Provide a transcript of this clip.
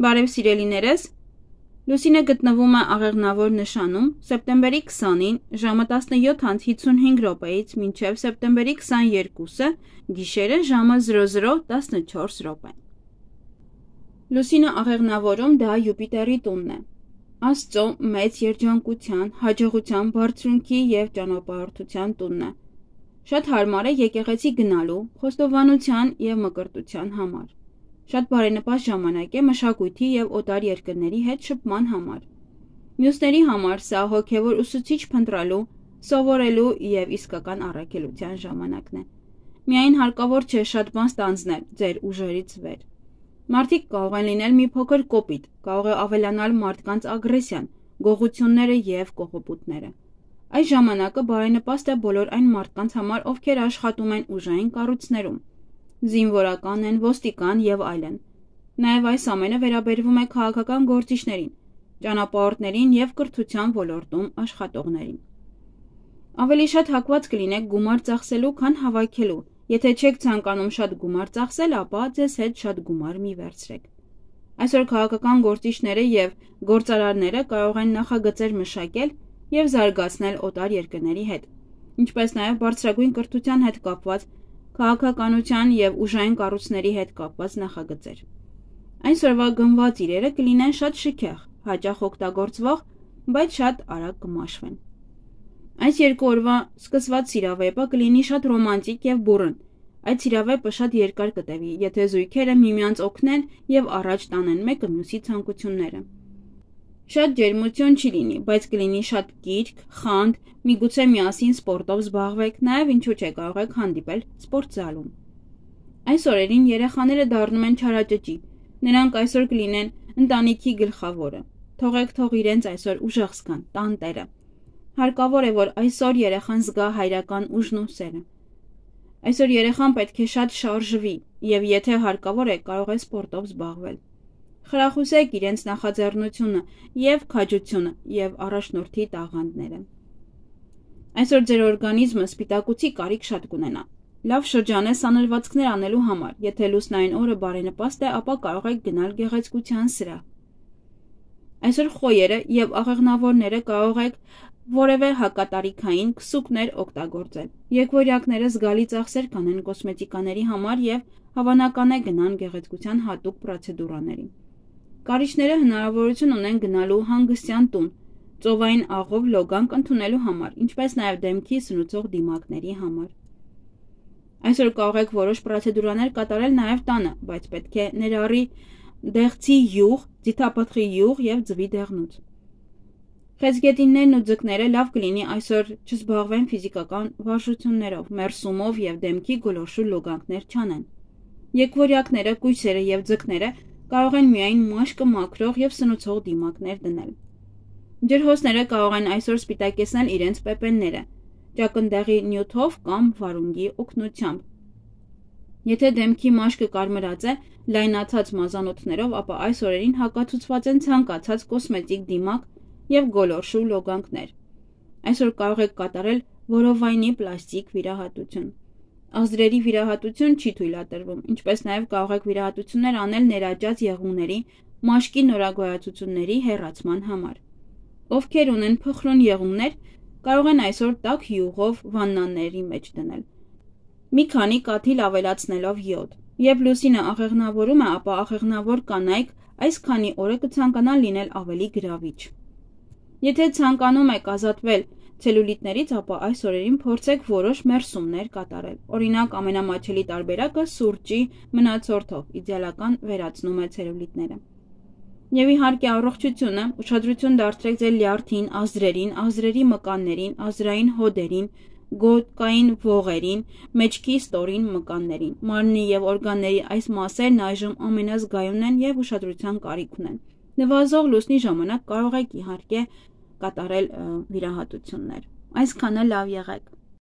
Բարև սիրելիներս, Լուսինը գտնվում է աղեղնավոր նշանում սեպտեմբերի 20-ին ժամը 17:55 մինչև սեպտեմբերի 22-ը գիշերը ժամը 00:14։ Լուսինը աղեղնավորում դա Յուպիտերի տունն է, Աստծո մեծ երջանկության, հաջողության, բարձրունքի և ճանապարհորդության տունն է։ Շատ հարմար է եկեղեցի գնալու, խոստովանության և մկրտության համար։ Շատ բարենպաստ ժամանակ է մշակույթի և օտար երկրների հետ շփման համար։ Մյուսների համար սա հոգևոր ուսուցիչ փնտրելու, սովորելու և իսկական առաքելության ժամանակն է։ Միայն հարկավոր չէ շատ բան ստանձնել ձեր ուժերից վեր։ Մարդիկ կարող են լինել մի փոքր կոպիտ, կարող է ավելանալ մարդկանց ագրեսիան, գողությունները և կողոպուտները։ Այս ժամանակը բարենպաստ է բոլոր այն մարդկանց համար, ովքեր աշխատում են ուժային կառույցներում, զինվորական են, ոստիկան և այլն։ Նաև այս ամենը վերաբերվում է քաղաքական գործիչներին, ճանապարհորդներին և կրթության ոլորտում աշխատողներին։ Ավելի շատ հակված կլինեք գումար ծախսելու, քան հավաքելու։ Եթե չեք ցանկանում շատ գումար ծախսել, ապա ձեզ հետ շատ գումար մի վերցրեք։ Այսօր քաղաքական գործիչները և գործարարները կարող են նախագծեր մշակել և զարգացնել օտար երկրների հետ, ինչպես նաև բարձրագույն կրթության հետ կապված, քաղաքականության և ուժային կառույցների հետ կապված նախագծեր։ Այսօրվա գնված իրերը կլինեն շատ շքեղ, հաճախ օգտագործվող, բայց շատ արագ կմաշվեն։ Այս երկու օրվա սկսված սիրավեպը կլինի շատ ռոմանտիկ և բուռն։ Այդ սիրավեպը շատ երկար կտևի, եթե զույգերը միմյանց օգնեն և առաջ տանեն մեկը մյուսի ցանկությունները։ Շատ ջերմություն չի լինի, բայց կլինի շատ կիրք, խանդ, միգուցե միասին սպորտով զբաղվեք, նաև ինչու՞ չէ կարող եք հանդիպել սպորտզալում։ Այս օրերին երեխաները դառնում են չարաճճի, նրանք այսօր կլինեն ընտանիքի գլխավորը։ Թող իրենց այսօր ուժեղ զգան, տանտերը։ Հարկավոր է, որ այսօր երեխան զգա հայրական ուժն ու սերը։ Այսօր երեխան պետք է շատ շարժվի և եթե հարկավոր է, կարող է սպորտով զբաղվել։ Խրախուսեք իրենց նախաձեռնությունը և քաջությունը և առաջնորդի տաղանդները։ Այսօր ձեր օրգանիզմը սպիտակուցի կարիք շատ կունենա։ Լավ շրջան է սանրվածքներ անելու համար։ Եթե լուսնային օրը բարենպաստ է, ապա կարող եք գնալ գեղեցկության սրահ։ Այսօր խոյերը և աղեղնավորները կարող եք որևէ հակատարիքային քսուկներ օգտագործել։ Եկվորյակները զգալի ծախսեր կանեն կոսմետիկաների համար և հավանական է գնան գեղեցկության հատուկ պրոցեդուրաների։ Կարիճները հնարավորություն ունեն գնալու հանգստյան տուն, ծովային աղով լոգանք ընդունելու համար, ինչպես նաև դեմքի սնուցող դիմակների համար։ Այսօր կարող եք որոշ պրոցեդուրաներ կատարել նաև տանը, բայց պետք է ներառի դեղցի յուղ, ձիթապտղի յուղ և ձվի դեղնուց։ Խեցգետիններն ու ձկները լավ կլինի այսօր չզբաղվեն ֆիզիկական վարժություններով, մերսումով և դեմքի գոլորշու լոգանքներ չանեն։ Եկվորյակները, կույսերը և ձկները կարող են միայն մաշկը մաքրող և սնուցող դիմակներ դնել։ Ջրհոսները կարող են այսօր սպիտակեցնել իրենց պեպենները, ճակնդեղի նյութով կամ վարունգի օգնությամբ։ Եթե դեմքի մաշկը կարմրած է լայնացած մազանոթներով, ապա այս օրերին հակացուցված են ցանկացած կոսմետիկ դիմակ և գոլորշու լոգանքներ։ Այսօր կարող եք կատարել որովայնի պլաստիկ վիրահատություն։ Ազդրերի վիրահատություն չի թույլատրվում, ինչպես նաև կարող եք վիրահատություններ անել ներաճած եղունգների, մաշկի նորագոյացությունների հեռացման համար։ Ովքեր ունեն փխրուն եղունգներ, կարող են այսօր տաք յուղով վաննաների մեջ դնել, մի քանի կաթիլ ավելացնելով յոդ։ Երբ լուսինը աղեղնավորում է, ապա աղեղնավոր կանայք այս քանի օրը կցանկանան լինել ավելի գրավիչ։ Եթե ցանկանում եք ազատվել ցելյուլիտներից, ապա այս օրերին փորձեք որոշ մերսումներ կատարել։ Օրինակ, ամենամատչելի տարբերակը սուրճի մնացորդով իդեալական վերացնում է ցելյուլիտները։ Եվ իհարկե առողջությունը, ուշադրություն դարձրեք ձեր լյարդին, ազդրերին, ազդրերի մկաններին, ազդրային հոդերին, գոտկային ողերին, մեջքի ստորին մկաններին։ Մարմնի և օրգանների այս մասերն այժմ ամենազգայունն են և ուշադրության կարիք ունեն։ Նվազող լուսնի ժամանակ կարող եք իհարկե կատարել վիրահատություններ։ Այսքանը լավ եղեք։